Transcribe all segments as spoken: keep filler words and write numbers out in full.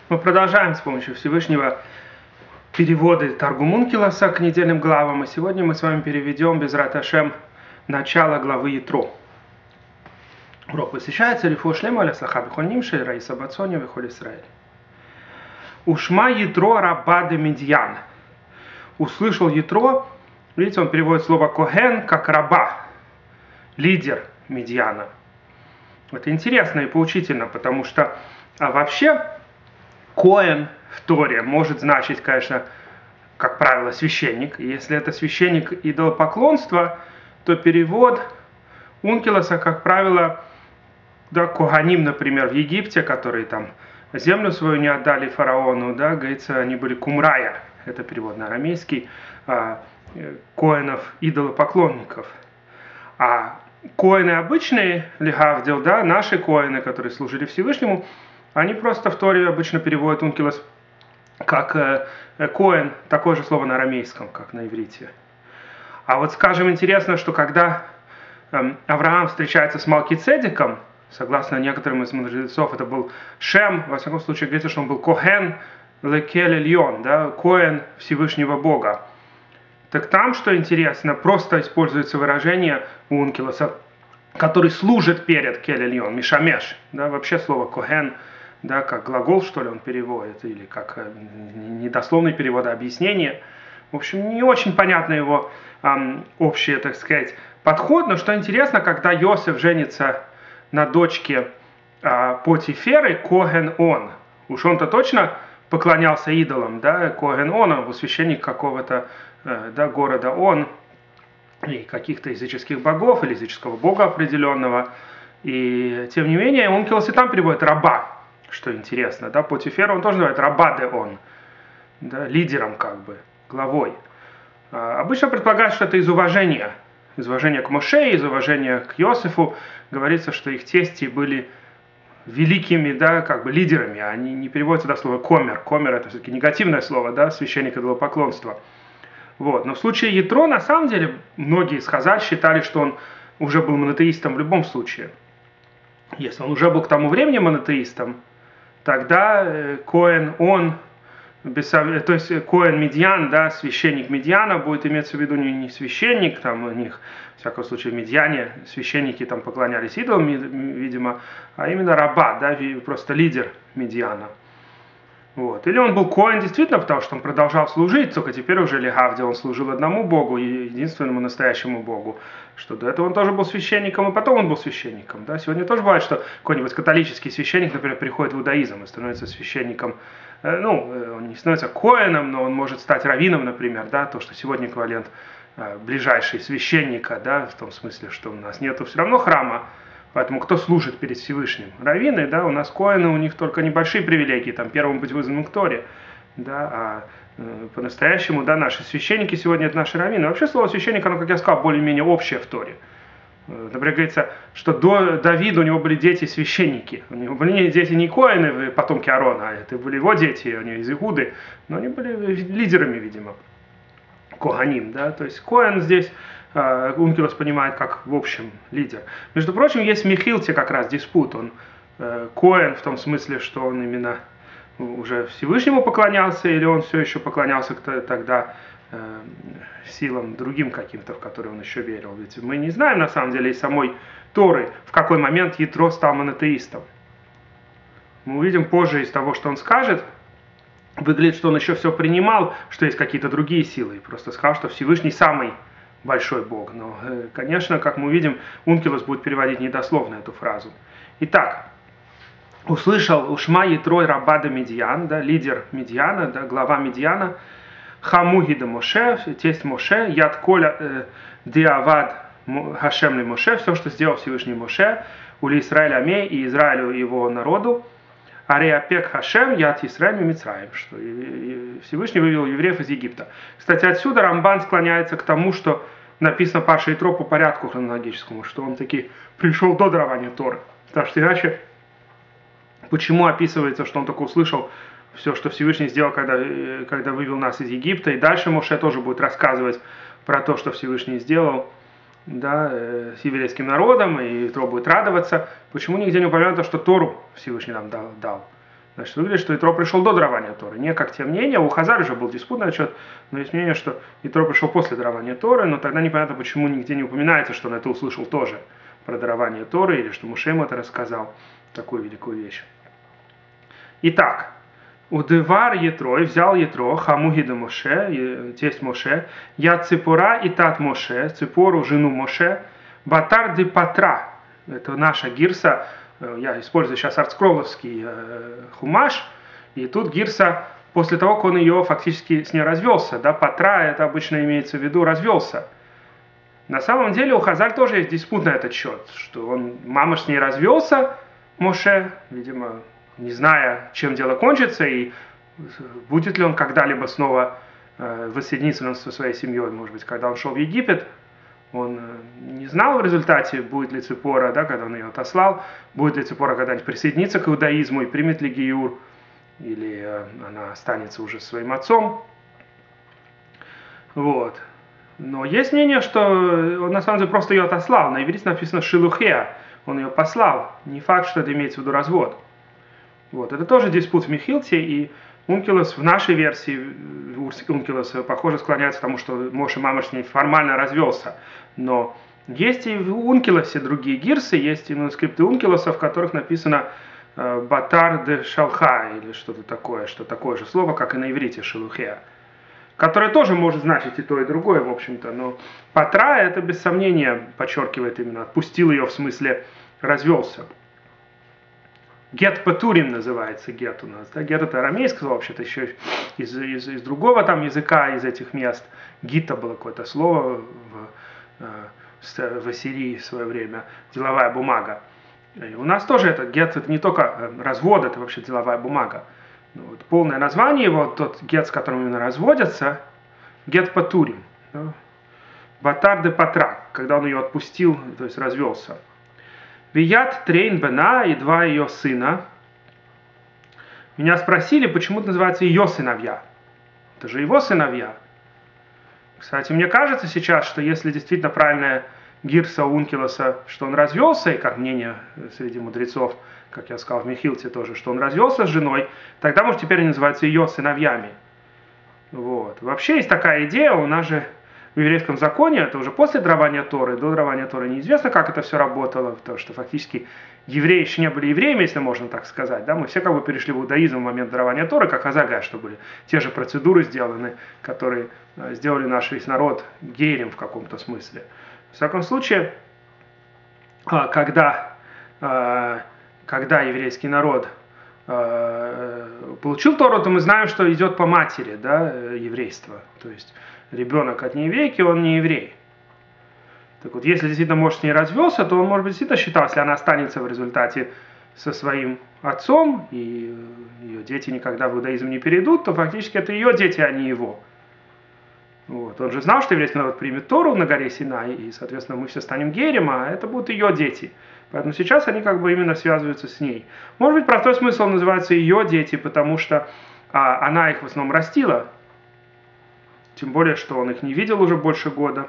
Мы продолжаем с помощью Всевышнего переводы Таргум Ункилоса к недельным главам. И сегодня мы с вами переведем Безрат Ашем начало главы Ятро. Урок посвящается Рифу Шлему аля Саха бихоль нимши Раиса Бацони бихоль Исраэль. Ушма Ятро раба де Медьян. Услышал Ятро, видите, он переводит слово Коген как раба, лидер Медьяна. Это интересно и поучительно, потому что а вообще Коэн в Торе может значить, конечно, как правило, священник. И если это священник идолопоклонства, то перевод Ункилоса, как правило, да, Коганим, например, в Египте, которые там землю свою не отдали фараону, да, говорится, они были кумрая, это перевод на арамейский, а, коэнов, идолопоклонников. А коэны обычные, легавдил, да, наши коэны, которые служили Всевышнему, они просто в Торе обычно переводят Ункилос как э, коэн, такое же слово на арамейском, как на иврите. А вот, скажем, интересно, что когда э, Авраам встречается с Малкицедеком, согласно некоторым из мудрецов, это был Шем, во всяком случае, говорится, что он был Коген лекель эльон, да, коэн Всевышнего Бога. Так там, что интересно, просто используется выражение у Ункилоса, который служит перед кель эльон, мишамеш, да, вообще слово Коген, да, как глагол, что ли, он переводит, или как недословный перевод, а объяснение. В общем, не очень понятно его эм, общий, так сказать, подход, но что интересно, когда Йосеф женится на дочке э, Потиферы, Коген он. Уж он-то точно поклонялся идолам, да, Коген он, он был священник какого-то э, да, города он, и каких-то языческих богов, или языческого бога определенного. И тем не менее, Ункилос и там переводит раба. Что интересно, да, Потифера он тоже называет рабаде он, да, лидером как бы, главой. А, обычно предполагают, что это из уважения, из уважения к Моше, из уважения к Йосефу. Говорится, что их тести были великими, да, как бы лидерами, они не переводятся до слова комер. Комер это все-таки негативное слово, да, священник идолопоклонства. Вот. Но в случае Ятро, на самом деле, многие из хазаль считали, что он уже был монотеистом в любом случае. Если он уже был к тому времени монотеистом, тогда э, Коэн, он, без, то есть Коэн Медьян, да, священник Медьяна, будет иметься в виду не, не священник, там у них, в всяком случае, в Медьяне священники там поклонялись идолам, видимо, а именно раба, да, просто лидер Медьяна. Вот. Или он был Коэн действительно, потому что он продолжал служить, только теперь уже легавдил, он служил одному Богу, единственному настоящему Богу, что до этого он тоже был священником, и потом он был священником. Да? Сегодня тоже бывает, что какой-нибудь католический священник, например, приходит в иудаизм и становится священником, ну, он не становится коэном, но он может стать раввином, например, да, то, что сегодня эквивалент ближайший священника, да, в том смысле, что у нас нету все равно храма. Поэтому кто служит перед Всевышним? Раввины, да, у нас коэны, у них только небольшие привилегии, там первым быть вызванным к Торе, да, а э, по-настоящему, да, наши священники сегодня это наши раввины. Вообще слово священник, оно, как я сказал, более-менее общее в Торе. Например, говорится, что до Давида у него были дети священники. У него были дети не коэны, потомки Аарона, а это были его дети, они из Игуды, но они были лидерами, видимо, Коганим, да, то есть коэн здесь Ункилос понимает как, в общем, лидер. Между прочим, есть в Мехилте как раз диспут. Он э, коэн в том смысле, что он именно уже Всевышнему поклонялся, или он все еще поклонялся тогда э, силам другим каким-то, в которые он еще верил. Ведь мы не знаем, на самом деле, из самой Торы, в какой момент Ятро стал монотеистом. Мы увидим позже из того, что он скажет, выглядит, что он еще все принимал, что есть какие-то другие силы. И просто сказал, что Всевышний самый большой Бог. Но, конечно, как мы увидим, Ункилос будет переводить недословно эту фразу. Итак, услышал Ушма Ятро раба де Медьян, да, лидер Медьяна, да, глава Медьяна, Хамуги де Моше, тесть Моше, Яд Коля э, Диавад Хашем ли Моше, все, что сделал Всевышний Моше, ули Исраэль Амей и Израилю его народу, Ареапек Хашем, Яд Исраэль Мицраим, что Всевышний вывел евреев из Египта. Кстати, отсюда Рамбан склоняется к тому, что написано Парша Ятро по порядку хронологическому, что он таки пришел до дарования Торы. Потому что иначе, почему описывается, что он только услышал все, что Всевышний сделал, когда, когда вывел нас из Египта, и дальше Моше тоже будет рассказывать про то, что Всевышний сделал, да, э, с еврейским народом, и Ятро будет радоваться. Почему нигде не упомянуто, что Тору Всевышний нам дал? дал? Значит, выглядит, что Итро пришел до дарования Торы. Не как те мнения, у Хазар уже был диспут на этот счет, но есть мнение, что Итро пришел после дарования Торы, но тогда непонятно, почему нигде не упоминается, что он это услышал тоже про дарование Торы, или что Моше ему это рассказал, такую великую вещь. Итак, Удевар Ятро, и взял Ятро, Хамугида Моше, тесть Моше, Я Ципора и Тат Моше, Ципору, жену Моше, Батар де Патра, это наша гирса, я использую сейчас артскролловский э, хумаш, и тут гирса, после того, как он ее фактически с ней развелся, да, Патра, это обычно имеется в виду, развелся. На самом деле у Хазаль тоже есть диспут на этот счет, что он, мама с ней развелся, Моше, видимо, не зная, чем дело кончится, и будет ли он когда-либо снова э, воссоединиться со своей семьей, может быть, когда он шел в Египет, он не знал в результате, будет ли Ципора, да, когда он ее отослал, будет ли Ципора когда-нибудь присоединиться к иудаизму и примет ли Гиюр, или э, она останется уже своим отцом. Вот. Но есть мнение, что он на самом деле просто ее отослал. На иврите написано «шилухеа», он ее послал. Не факт, что это имеется в виду развод. Вот. Это тоже диспут в Мехилте, и Ункилос в нашей версии, Ункилос, похоже, склоняется к тому, что Моше мама с ней формально развелся. Но есть и в Ункилосе другие гирсы, есть и манускрипты Ункилоса, в которых написано «батар де шалха» или что-то такое, что такое же слово, как и на иврите «шелухеа», которое тоже может значить и то, и другое, в общем-то. Но «патра» это без сомнения подчеркивает именно, отпустил ее, в смысле развелся. Гет патурим называется гет у нас. Да? Гет это арамейское, вообще-то еще из, из, из другого там языка, из этих мест. Гита было какое-то слово в, в Ассирии в свое время, деловая бумага. И у нас тоже это гет, это не только развод, это вообще деловая бумага. Ну, вот, полное название его, тот гет, с которым именно разводятся, гет патурим. Да? Батар де патра, когда он ее отпустил, то есть развелся. Вият Трейн Бена и два ее сына. Меня спросили, почему это называется ее сыновья. Это же его сыновья. Кстати, мне кажется сейчас, что если действительно правильная гирса Ункилоса, что он развелся, и как мнение среди мудрецов, как я сказал в Мехилте тоже, что он развелся с женой, тогда, может, теперь они называются ее сыновьями. Вот. Вообще есть такая идея, у нас же в еврейском законе, это уже после дарования Торы, до дарования Торы неизвестно, как это все работало, потому что фактически евреи еще не были евреями, если можно так сказать. Да? Мы все как бы перешли в иудаизм в момент дарования Торы, как Хазагай, что были те же процедуры сделаны, которые сделали наш весь народ гейрем в каком-то смысле. В всяком случае, когда, когда еврейский народ получил Тору, то мы знаем, что идет по матери, да, еврейство. То есть ребенок от нееврейки, он не еврей. Так вот, если действительно муж с ней развелся, то он, может быть, действительно считал, если она останется в результате со своим отцом, и ее дети никогда в иудаизм не перейдут, то фактически это ее дети, а не его. Вот. Он же знал, что еврейский народ примет Тору на горе Синай, и, соответственно, мы все станем герем, а это будут ее дети. Поэтому сейчас они как бы именно связываются с ней. Может быть, простой смысл называется ее дети, потому что а, она их в основном растила. Тем более, что он их не видел уже больше года.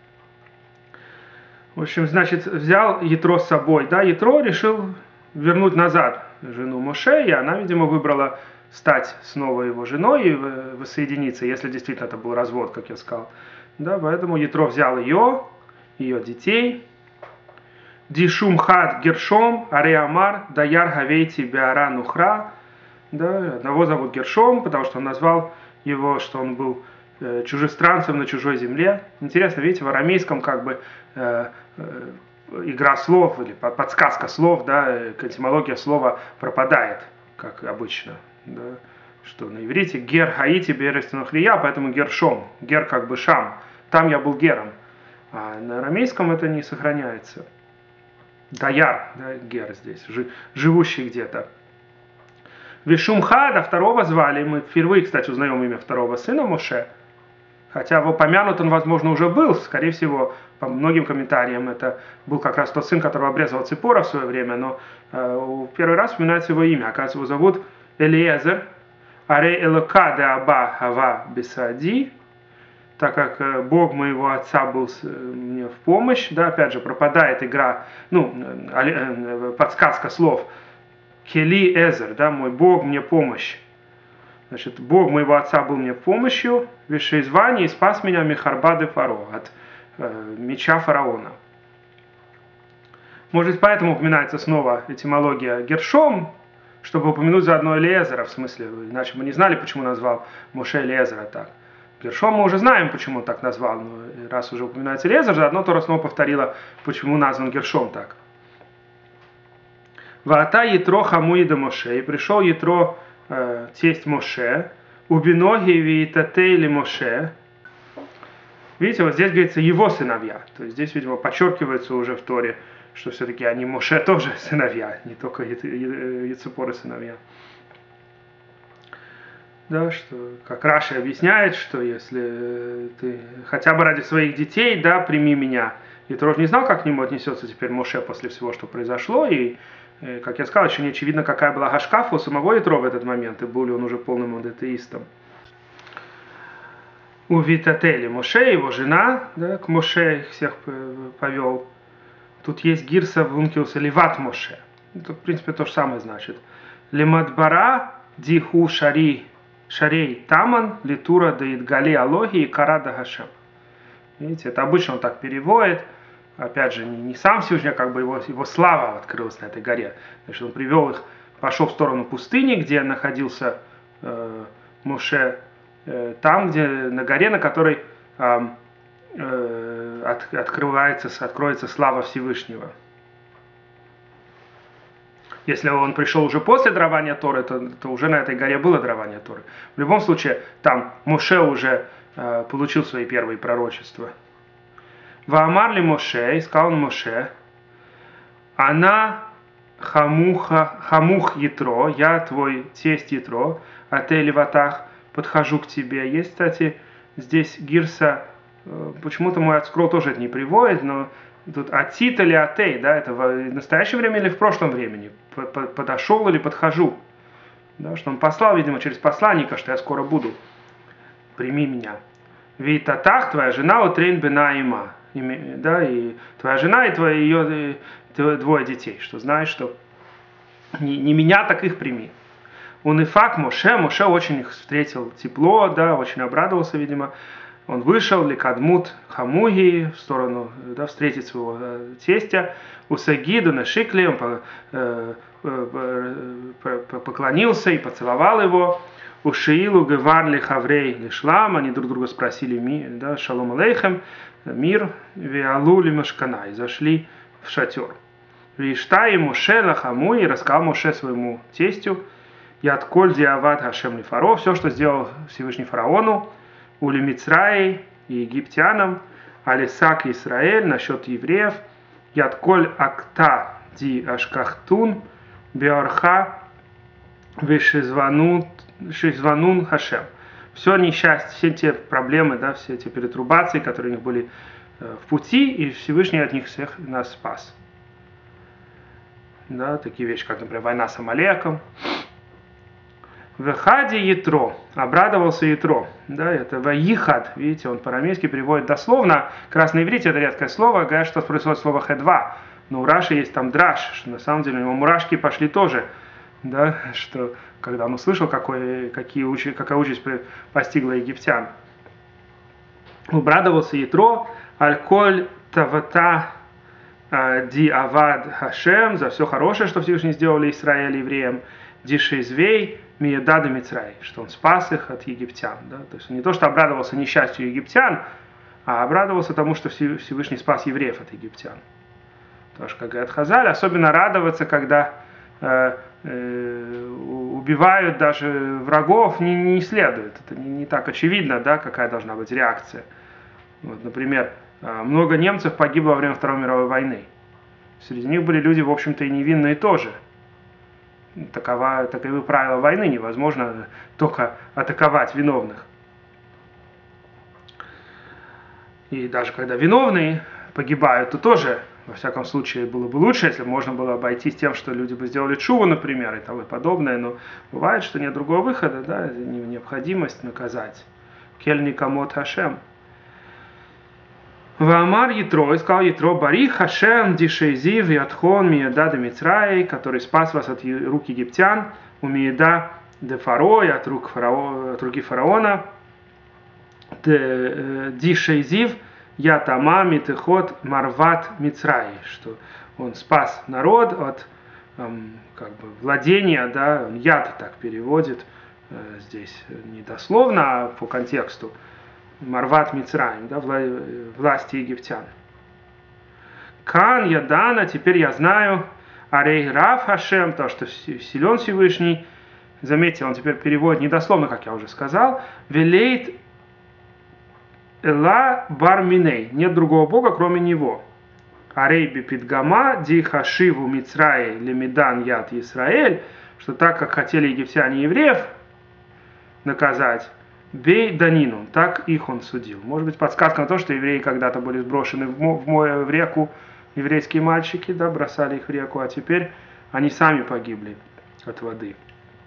В общем, значит, взял Ятро с собой. Да, Ятро решил вернуть назад жену Моше, и она, видимо, выбрала стать снова его женой и воссоединиться, если действительно это был развод, как я сказал. Да, поэтому Ятро взял ее, ее детей. Дишум хад Гершом, Ареамар, Даяр Гавейти Беара Нухра. Да, одного зовут Гершом, потому что он назвал его, что он был чужестранцем на чужой земле. Интересно, видите, в арамейском как бы э, э, игра слов или подсказка слов, да, этимология слова пропадает, как обычно. Да, что на иврите гер хаити берестенухрия, поэтому гершом, гер как бы шам, там я был гером. А на арамейском это не сохраняется. Даяр, да, гер здесь, жи, живущий где-то. Вишумхада, второго звали, мы впервые, кстати, узнаем имя второго сына Моше, хотя упомянут он, возможно, уже был, скорее всего, по многим комментариям, это был как раз тот сын, которого обрезал Ципора в свое время, но э, в первый раз упоминается его имя, оказывается, его зовут Элиезер, Аре Элока де Аба Хава Бесади, так как э, Бог моего отца был с, э, мне в помощь, да, опять же, пропадает игра, ну, э, э, подсказка слов, Кели Эзер, да, мой Бог мне помощь. Значит, Бог моего отца был мне помощью, вешеизвание и спас меня Михарбады Фаро, от э, меча фараона. Может быть, поэтому упоминается снова этимология Гершом, чтобы упомянуть заодно Элиэзера, в смысле, иначе мы не знали, почему назвал Моше Элиэзера так. Гершом мы уже знаем, почему он так назвал, но раз уже упоминается Элиэзер, заодно Тора снова повторила, почему назван Гершом так. Ваата Ятро Хамуида Моше, и пришел Ятро, э, тесть Моше, убиноги виитатейли Моше. Видите, вот здесь говорится его сыновья, то есть здесь, видимо, подчеркивается уже в Торе, что все-таки они Моше тоже сыновья, не только Яципоры сыновья. Да, что, как Раши объясняет, что если ты хотя бы ради своих детей, да, прими меня. Ятро не знал, как к нему отнесется теперь Моше после всего, что произошло, и, как я сказал, еще не очевидно, какая была гашкафа у самого Ятро в этот момент, и был ли он уже полным монотеистом. У Витатели Моше, его жена, да, к Моше их всех повел. Тут есть гирса в Ункиуса Леват Моше. Это, в принципе, то же самое значит. Лемадбара диху шари шарей таман литура даидгали алоги и карада гашем. Видите, это обычно он так переводит. Опять же, не, не сам Всевышний, а как бы его, его слава открылась на этой горе. Значит, он привел их, пошел в сторону пустыни, где находился э, Моше, э, там, где на горе, на которой э, э, от, открывается, откроется слава Всевышнего. Если он пришел уже после дарования Торы, то, то уже на этой горе было дарование Торы. В любом случае, там Моше уже э, получил свои первые пророчества. Ваамар ли Моше, искал он Моше, она хамуха, хамух Ятро, я твой тесть Ятро, а ты Леватах, подхожу к тебе. Есть, кстати, здесь гирса, э, почему-то мой отскрол тоже это не приводит, но тут атит или атей, да, это в настоящее время или в прошлом времени, подошел или подхожу, да, что он послал, видимо, через посланника, что я скоро буду, прими меня. Вейтатах, твоя жена, утрейн бена има, да, и твоя жена, и твои, ее, и двое детей, что знаешь, что не, не меня, так их прими. Он и фак Моше, Моше очень их встретил тепло, да, очень обрадовался, видимо. Он вышел, лекадмут хамуги, в сторону, да, встретить своего э, тестя, у Сагиду на Шикле, он по, э, э, поклонился и поцеловал его. У Шиилу Геварли Хаврей Лишлам, они друг друга спросили, да, шалом алейхем, мир, виалули машкана, и зашли в шатер. Вишта и Моше лахаму, и рассказал Моше своему тестю, ятколь диават хашем лифаро, все, что сделал Всевышний фараону, ули Мицраи и египтянам, алисак Исраэль, насчет евреев, ятколь акта ди ашкахтун, биарха вишизванут Шизванун Хашем. Все несчастье, все те проблемы, да, все эти перетрубации, которые у них были э, в пути, и Всевышний от них всех нас спас. Да, такие вещи, как, например, война с Амалеком. Вехади Ятро, обрадовался Ятро. Да, это Ваихад, видите, он по-арамейски переводит дословно. Как раз на иврите это редкое слово, говорят, что происходит слово хедва. Но у Раши есть там драш, что на самом деле у него мурашки пошли тоже. Да, что когда он услышал, какой, какие учи, какая участь постигла египтян. Обрадовался Ятро, аль-коль тавата ди авад хашем, за все хорошее, что Всевышний сделали Израиль евреям, ди шейзвей миедада мицрай, что он спас их от египтян. Да? То есть он не то, что обрадовался несчастью египтян, а обрадовался тому, что Всевышний спас евреев от египтян. Потому что, как говорят Хазаль, особенно радоваться, когда э, э, убивают даже врагов, не, не следует. Это не, не так очевидно, да, какая должна быть реакция. Вот, например, много немцев погибло во время Второй мировой войны. Среди них были люди, в общем-то, и невинные тоже. Такова, таковы правила войны, невозможно только атаковать виновных. И даже когда виновные погибают, то тоже, во всяком случае, было бы лучше, если бы можно было обойтись тем, что люди бы сделали чуву, например, и тому подобное. Но бывает, что нет другого выхода, да, необходимость наказать. Кель никамот хашем. Ваамар Ятро, и сказал Ятро, Бари Хашем Дишейзив Ятхон Миеда де Мицраи, который спас вас от рук египтян, у Миеда де Фаро, от, рук фарао, от руки фараона, Дишейзив Ятама Митехот Марват Мицраи, что он спас народ от эм, как бы владения, да, яд так переводит, э, здесь не дословно, а по контексту. Марват Мицраим, да, вла, власти египтян. Кан Ядана, теперь я знаю, Арей Рав Хашем, то, что силен Всевышний. Заметьте, он теперь переводит недословно, как я уже сказал. Велейт Эла Барминей, нет другого бога, кроме него. Арей Бипидгама, Ди Хашиву Мицраи Лемидан Яд Исраэль, что так как хотели египтяне евреев наказать, Бей Данину, так их он судил. Может быть, подсказка на то, что евреи когда-то были сброшены в, мо, в, море, в реку, еврейские мальчики, да, бросали их в реку, а теперь они сами погибли от воды.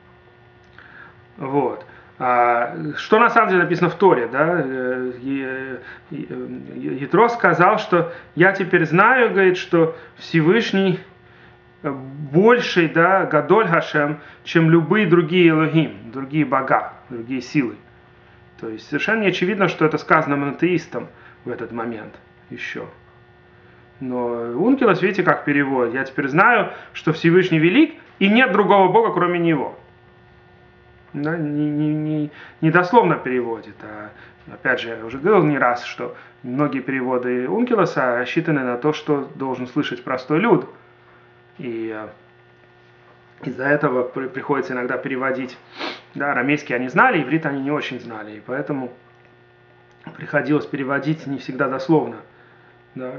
Вот. А, что на самом деле написано в Торе, да? Ятро сказал, что я теперь знаю, говорит, что Всевышний больший, да, Гадоль Хашем, чем любые другие Элохим, другие бога, другие силы. То есть совершенно не очевидно, что это сказано монотеистам в этот момент еще. Но Ункилос, видите, как переводит. Я теперь знаю, что Всевышний велик, и нет другого Бога, кроме Него. Да, не, не, не, не дословно переводит. А, опять же, я уже говорил не раз, что многие переводы Ункилоса рассчитаны на то, что должен слышать простой люд. И из-за этого приходится иногда переводить. Да, арамейский они знали, иврит они не очень знали, и поэтому приходилось переводить не всегда дословно. Да.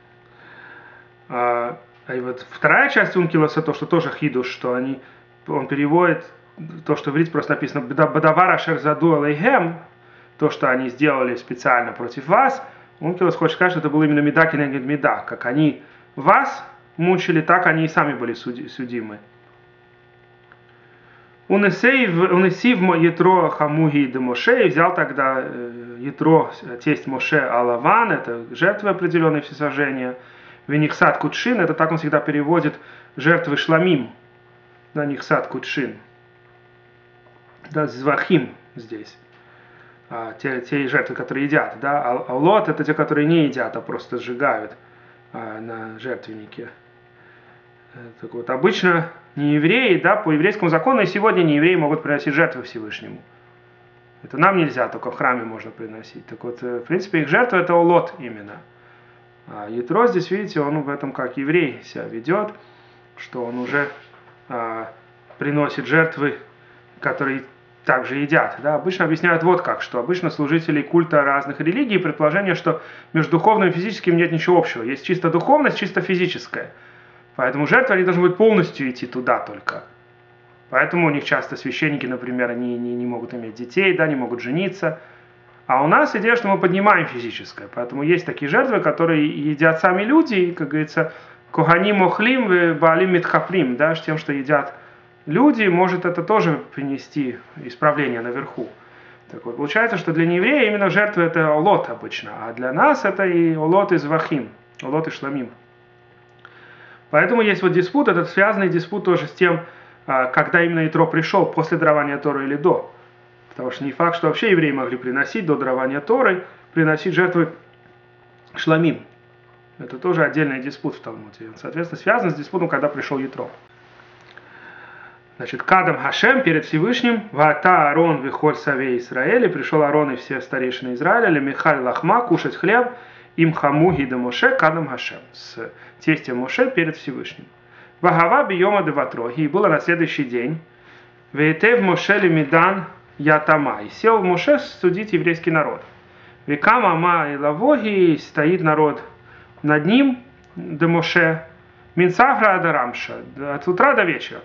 А, и вот вторая часть Ункилоса, то, что тоже хидуш, что они, он переводит то, что в иврите просто написано «Бадавара шерзаду алейхем», то, что они сделали специально против вас. Ункилос хочет сказать, что это было именно меда кенегед меда, как они вас мучили, так они и сами были судимы. Унесив Ятро Хамуги де Моше, и взял тогда Ятро, тесть Моше Алаван, это жертвы определенные всесожжения, Венихсат Кудшин, это так он всегда переводит жертвы Шламим, да, Нихсат Кудшин, да, Звахим здесь, а, те, те жертвы, которые едят, да, а Лот это те, которые не едят, а просто сжигают а, на жертвеннике. Так вот, обычно не евреи, да, по еврейскому закону и сегодня не евреи могут приносить жертвы Всевышнему. Это нам нельзя, только в храме можно приносить. Так вот, в принципе, их жертва это олот именно. А Ятро здесь, видите, он в этом как еврей себя ведет, что он уже а, приносит жертвы, которые также едят. Да. Обычно объясняют вот как, что обычно служители культа разных религий, предположение, что между духовным и физическим нет ничего общего. Есть чисто духовность, чисто физическая. Поэтому жертвы, они должны быть полностью идти туда только. Поэтому у них часто священники, например, не, не, не могут иметь детей, да, не могут жениться. А у нас идея, что мы поднимаем физическое. Поэтому есть такие жертвы, которые едят сами люди, и, как говорится, коханим охлим, баалим митхаприм, да, с тем, что едят люди, может это тоже принести исправление наверху. Так вот, получается, что для нееврея именно жертва это олот обычно, а для нас это и олот из вахим, олот и шламим. Поэтому есть вот диспут, этот связанный диспут тоже с тем, когда именно Ятро пришел, после дарования Торы или до. Потому что не факт, что вообще евреи могли приносить до дарования Торы, приносить жертвы шламим. Это тоже отдельный диспут в Талмуде. Он, соответственно, связан с диспутом, когда пришел Ятро. Значит, Кадам Хашем перед Всевышним, Вата Арон Вихоль Савей Исраэль, пришел Арон и все старейшины Израиля, Лемихаль Лахма, кушать хлеб, им Хамуги де Моше, Кадам Хашем, с тестем Моше перед Всевышним. Вагава Бийома де Ватрохи, и было на следующий день, Веетев Моше Лемидан Ятама, и сел Моше судить еврейский народ. Векама Ма и Лавоги, стоит народ над ним, де Моше, Минцахра Адарамша, от утра до вечера.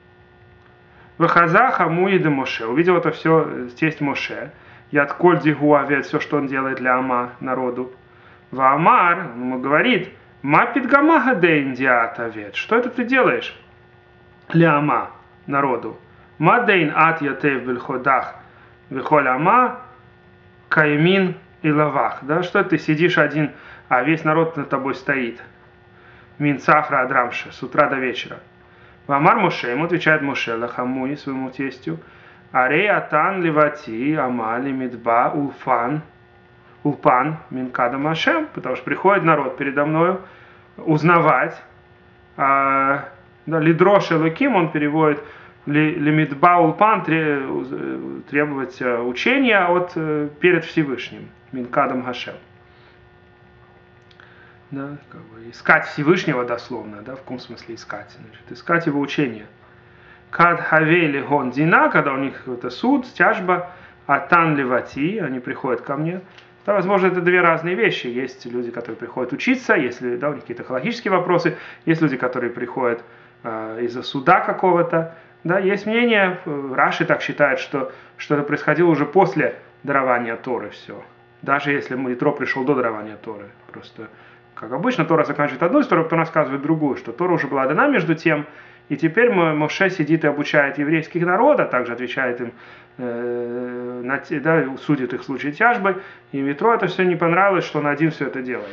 Вахаза Хамуи де Моше, увидел это все тесть Моше, Яд Коль Дигуавет, все, что он делает для Ама, народу. Ваамар, он ему говорит, Ма Питгамага де Индиатавет, что это ты делаешь? Для Ама, народу. Ма дейн ат ятев бельходах, вихоль Ама, каймин и лавах. Да, что ты сидишь один а весь народ над тобой стоит. Мин цафра адрамша, с утра до вечера. Вамар Моше, ему отвечает Моше, лахамуи, своему тестю, арей атан левати, амали мидба, улфан, улпан, мин кадам Ашем, потому что приходит народ передо мною узнавать, а, да, лидрош элоким, он переводит лимидба улпан, требовать учения от, перед Всевышним, мин кадам Ашем. Да, как бы искать Всевышнего дословно, да, в каком смысле искать? Значит, искать его учение. Кад хавели гон дина, когда у них это суд, тяжба, атан левати, они приходят ко мне. Да, возможно, это две разные вещи. Есть люди, которые приходят учиться, если да, у них какие-то логические вопросы, есть люди, которые приходят э, из-за суда какого-то. Да, есть мнение, Раши так считает, что, что это происходило уже после дарования Торы все. Даже если Итро пришел до дарования Торы. Просто как обычно, Тора заканчивает одну историю, потом рассказывает другую, что Тора уже была дана между тем, и теперь Моше сидит и обучает еврейских народов, а также отвечает им, э, на, да, судит их в случае тяжбы, и Итро это все не понравилось, что он один все это делает.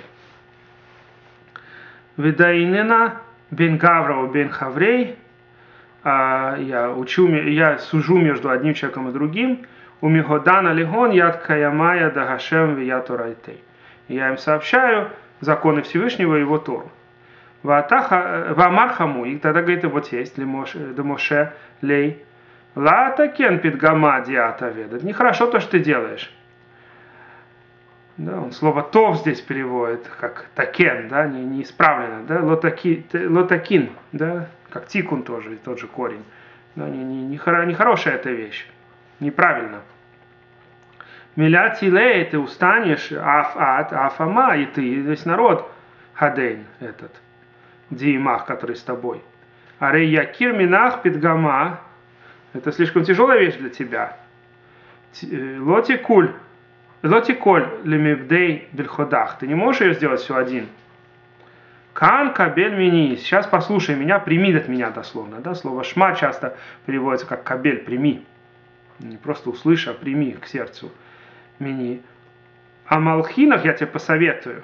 Видаинена бен Гаврау бен Хаврей, я, учу, я сужу между одним человеком и другим, у Миходана лигон яд каямая дагашем виятурайтей. Я им сообщаю законы Всевышнего и его Тору. Ваамар хаму, и тогда говорит, вот есть, Моше лей, ла такен питгама диата ведет. Нехорошо то, что ты делаешь. Да, он слово тов здесь переводит, как такен, да, не, неисправленно, да, лотаки, лотакин, да, как тикун тоже, тот же корень. Да, не, не, не, хоро, не хорошая эта вещь, неправильно. Милятилей, ты устанешь, аф-ат, афама, и ты, и весь народ, хадейн этот, диимах, который с тобой. Арей якир минах питгама, это слишком тяжелая вещь для тебя. Лотикуль, лотиколь лемибдей бельходах, ты не можешь ее сделать все один. Кан кабель мини, сейчас послушай меня, прими от меня дословно, да, слово шма часто переводится как кабель, прими. Не просто услышь, а прими к сердцу. Мини. О малхинах я тебе посоветую.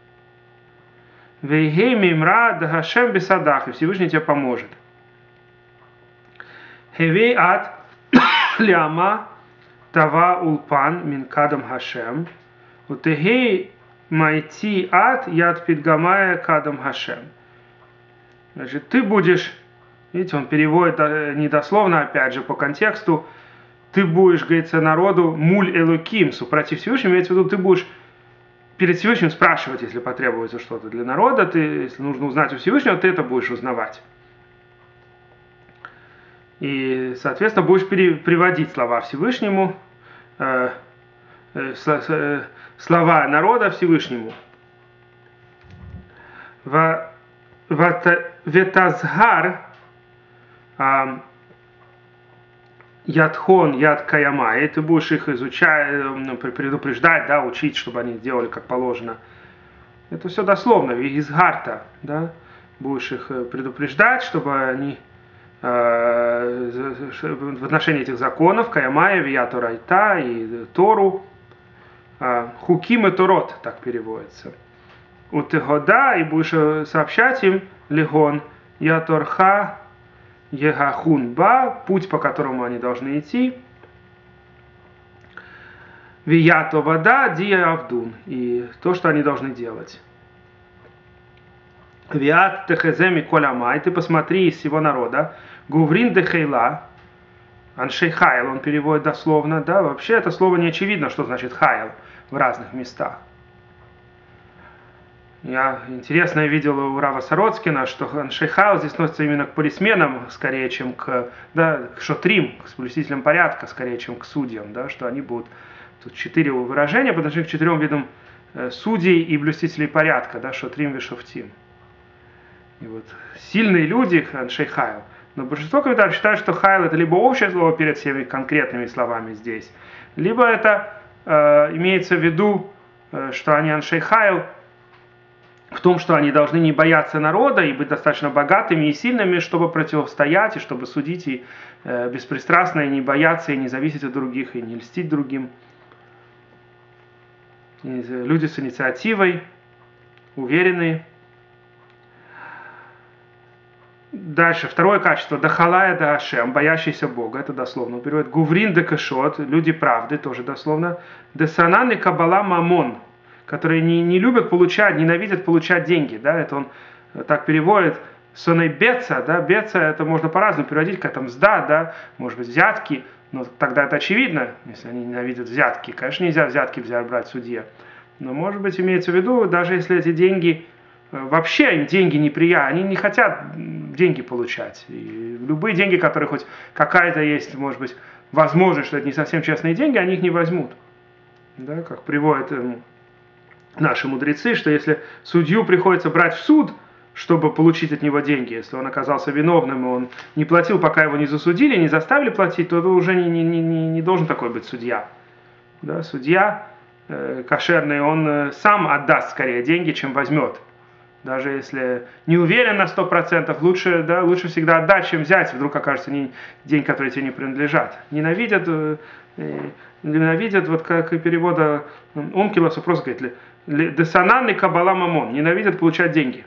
Вейгей мимра дагашем бесадах, и Всевышний тебе поможет. Хевей ат ляма тава улпан мин кадам хашем. Утегей майти ат яд питгамая кадам хашем. Значит, ты будешь, видите, он переводит недословно, опять же, по контексту. Ты будешь, говорится, народу муль элоким, супротив Всевышнего, имеется в виду, ты будешь перед Всевышним спрашивать, если потребуется что-то для народа, ты, если нужно узнать у Всевышнего, ты это будешь узнавать. И, соответственно, будешь пере, приводить слова Всевышнему, э, э, э, слова народа Всевышнему. Ветазгар ядхон, яд каяма, и ты будешь их изучать, предупреждать, да, учить, чтобы они делали как положено. Это все дословно, изгарта, да, будешь их предупреждать, чтобы они э, в отношении этих законов, каямая, вияту райта и Тору, э, хуким и торот, так переводится. У тегода, и будешь сообщать им, легон, яторха, егахун ба, путь, по которому они должны идти. Виято вода, дия авдун, и то, что они должны делать. Виат техеземи колямай, ты посмотри из всего народа. Гуврин дехейла, аншей хайл, он переводит дословно, да, вообще это слово не очевидно, что значит хайл в разных местах. Я интересно видел у Рава Сороцкина, что аншей хайл здесь относится именно к полисменам, скорее, чем к, да, к шотрим, к блюстителям порядка, скорее, чем к судьям, да, что они будут. Тут четыре выражения по отношению к четырем видам э, судей и блюстителей порядка, да, шотрим и шофтим. И вот сильные люди, аншей хайл. Но большинство комментаторов считают, что хайл это либо общее слово перед всеми конкретными словами здесь, либо это э, имеется в виду, э, что они аншей хайл в том, что они должны не бояться народа и быть достаточно богатыми и сильными, чтобы противостоять, и чтобы судить и э, беспристрастно, и не бояться, и не зависеть от других, и не льстить другим. И люди с инициативой. уверенные. Дальше, второе качество, дахалая да Ашем, боящийся Бога, это дословно он переводит. Гуврин да кашот, люди правды, тоже дословно. Десанан и кабала мамон, которые не, не любят получать, ненавидят получать деньги, да, это он так переводит. Соней беца, да, беца это можно по-разному переводить, как там сда, да, может быть взятки, но тогда это очевидно, если они ненавидят взятки. Конечно, нельзя взятки взять брать в судье, но может быть имеется в виду, даже если эти деньги, вообще им деньги неприятны, они не хотят деньги получать. И любые деньги, которые хоть какая-то есть, может быть, возможность, что это не совсем честные деньги, они их не возьмут. Да, как приводят наши мудрецы, что если судью приходится брать в суд, чтобы получить от него деньги, если он оказался виновным, и он не платил, пока его не засудили, не заставили платить, то это уже не, не, не, не должен такой быть судья. Да, судья э, кошерный, он э, сам отдаст скорее деньги, чем возьмет. Даже если не уверен на сто процентов, лучше, да, лучше всегда отдать, чем взять, вдруг окажется не, деньги, которые тебе не принадлежат. Ненавидят, э, ненавидят, вот как и перевода Онкилос, просто говорит, десанан и кабала мамон, ненавидят получать деньги.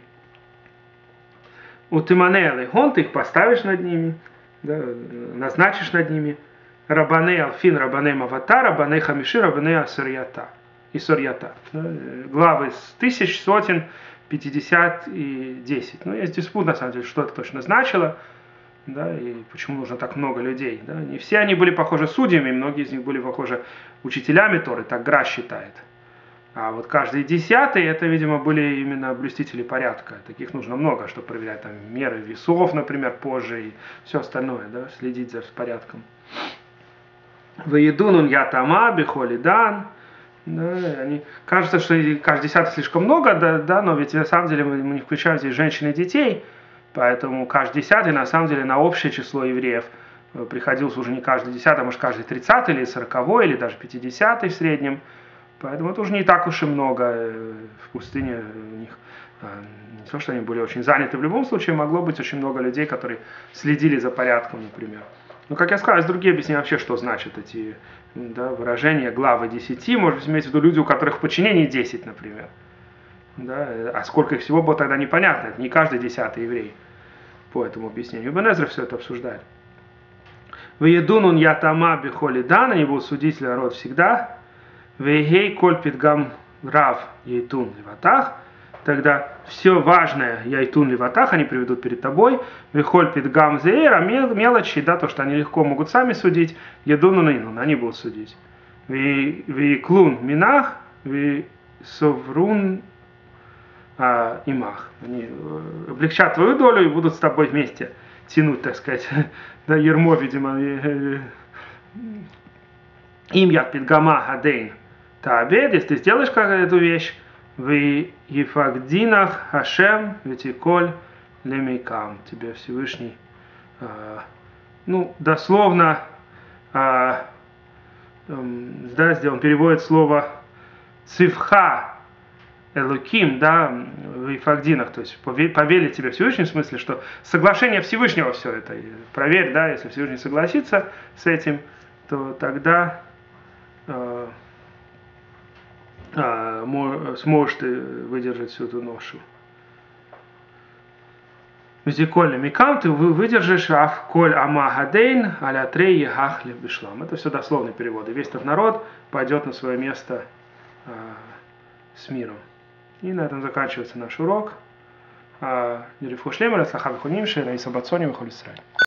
У тиманелы гон, ты их поставишь над ними, да, назначишь над ними. Рабаней алфин, рабаней мавата, рабаней хамиши, рабаней асурьята. И сурьята. Да, главы с тысяч, сотен, пятьдесят и десять. Ну, есть диспут, на самом деле, что это точно значило, да, и почему нужно так много людей. Да. Не все они были похожи судьями, многие из них были похожи учителями Торы, так Гра считает. А вот каждый десятый, это, видимо, были именно блюстители порядка. Таких нужно много, чтобы проверять там меры весов, например, позже и все остальное, да, следить за порядком. Ваедунун ятама, бихолидан. Да, они, кажется, что каждый десятый слишком много, да, да, но ведь на самом деле мы, мы не включаем здесь женщин и детей, поэтому каждый десятый на самом деле на общее число евреев приходился уже не каждый десятый, а может каждый тридцатый или сороковой, или даже пятидесятый в среднем. Поэтому это уже не так уж и много в пустыне у них. Не то, что они были очень заняты. В любом случае могло быть очень много людей, которые следили за порядком, например. Но, как я сказал, есть другие объяснения вообще, что значат эти, да, выражения главы десяти. Может быть, имеется в виду люди, у которых в подчинении десять, например. Да, а сколько их всего было тогда непонятно. Это не каждый десятый еврей по этому объяснению. Ибн Эзра все это обсуждает. Ваедунун ятама бихолидан, они будут судить народ всегда. Вейгей коль питгам рав яйтун леватах, тогда все важное яйтун леватах они приведут перед тобой. Вейхоль питгам зеэр, а мелочи, да, то, что они легко могут сами судить, ядуну нейнун, они будут судить. Вейклун минах, вейсоврун имах. Они облегчат твою долю и будут с тобой вместе тянуть, так сказать, да, ермо, видимо, им яд питгама гадейн. Таабед, если ты сделаешь какую-то вещь, в Ефагдинах Хашем Ветиколь Лемейкам, тебе Всевышний, э, ну, дословно, э, э, да, здесь он переводит слово цивха Элуким, да, в Ефагдинах, то есть повелит тебе Всевышний, в смысле, что соглашение Всевышнего все это, проверь, да, если Всевышний согласится с этим, то тогда э, А, сможешь ты выдержать всю эту ношу. Визиколь микам, ты выдержишь ав коль амагадейн аля трей ехахли бишлам. Это все дословные переводы. Весь этот народ пойдет на свое место а, с миром. И на этом заканчивается наш урок. Нерифушлем, Рацлаха Вихуним, Шейра и Сабатсони, Вихолисрай.